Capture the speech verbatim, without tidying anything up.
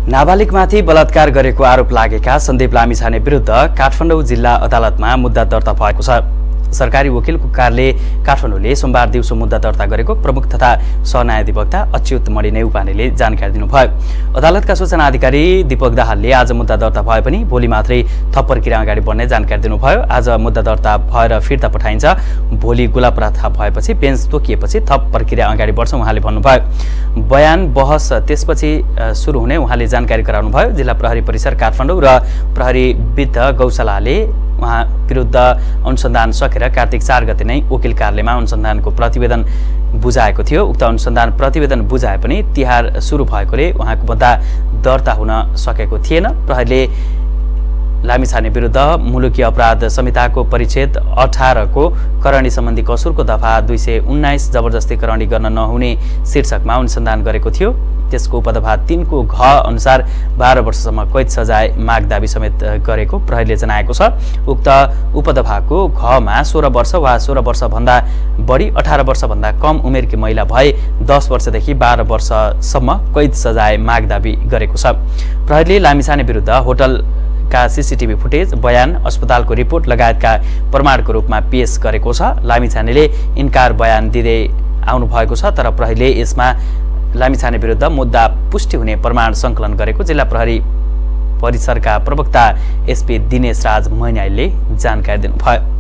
नाबालिगमाथि बलात्कार गरेको आरोप लागेका सन्दीप लामिछाने विरुद्ध काठमाडौँ जिल्ला अदालतमा मुद्दा दर्ता भएको छ। सरकारी वकिलको कार्यालय काठमाडौँले सोमबार दिउँसो मुद्दा दर्ता गरेको प्रमुख तथा सहन्यायाधिवक्ता अच्युत मणि नेउपानेले जानकारी दिनुभयो। अदालतका सूचना अधिकारी दीपक दाहालले आज मुद्दा दर्ता भए पनि भोलि मात्रै थप प्रक्रिया अगाडि बढ्ने जानकारी दिनुभयो। आज मुद्दा दर्ता भएर फिर्ता पठाइन्छ, भोलि गोलापराथा भएपछि बेन्च तोकिएपछि थप प्रक्रिया अगाडि बढ्छ उहाँले भन्नुभयो। बयान बहस त्यसपछि सुरु हुने उहाँले जानकारी गराउनुभयो। जिल्ला प्रहरी परिसर काठमाडौँ र प्रहरी विद्ध गौशालाले उहाँ विरुद्ध अनुसन्धान सकेर कार्तिक चार गते नै वकिल कार्यालयमा अनुसन्धानको प्रतिवेदन बुझाएको थियो। उक्त अनुसन्धान प्रतिवेदन बुझाए पनि तिहार सुरु भएकोले उहाँको मुद्दा दर्ता हुन सकेको थिएन। प्रहरीले लामिछाने विरुद्ध मुलुकी अपराध संहिताको परिच्छेद अठार को करणी सम्बन्धी कसुरको दफा दुई सय उन्नाइस जबरजस्ती करणी गर्न नहुने शीर्षकमा अनुसन्धान गरेको थियो। त्यसको उपदफा तीन को घ अनुसार बाह्र वर्षसम्म कैद सजाय माग दाबी समेत गरेको प्रहरीले जनाएको छ। उक्त उपदफाको घमा सोह्र वर्ष वा सोह्र वर्षभन्दा बढी अठार वर्षभन्दा कम उमेरकी महिला भए दस वर्षदेखि बाह्र वर्षसम्म कैद सजाय माग दाबी गरेको छ। प्रहरीले लामिछाने विरुद्ध होटल का सीसीटीभी फुटेज, बयान, अस्पतालको रिपोर्ट लगायतका प्रमाणको रूपमा पेश गरेको छ। लामिछानेले इन्कार बयान दिँदै आउनु भएको छ, तर प्रहरीले यसमा लामिछाने विरुद्ध मुद्दा पुष्टि हुने प्रमाण सङ्कलन गरेको जिल्ला प्रहरी परिसरका प्रवक्ता एसपी दिनेश राज मैनालीले जानकारी दिनुभयो।